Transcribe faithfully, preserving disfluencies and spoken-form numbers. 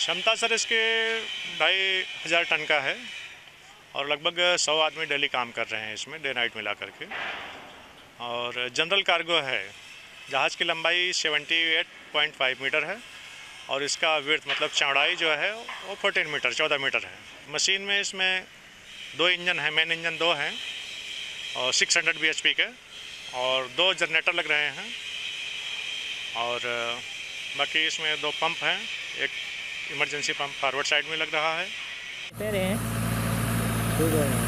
क्षमता सर इसके ढाई हज़ार टन का है और लगभग सौ आदमी डेली काम कर रहे हैं इसमें, डे नाइट मिला करके। और जनरल कार्गो है। जहाज़ की लंबाई अठहत्तर पॉइंट पाँच मीटर है और इसका विड्थ मतलब चौड़ाई जो है वो चौदह मीटर चौदह मीटर है। मशीन में इसमें दो इंजन हैं, मेन इंजन दो हैं और छह सौ बी एच पी के, और दो जनरेटर लग रहे हैं। और बाकी इसमें दो पंप हैं, एक इमरजेंसी पंप फॉरवर्ड साइड में लग रहा है। ठीक है।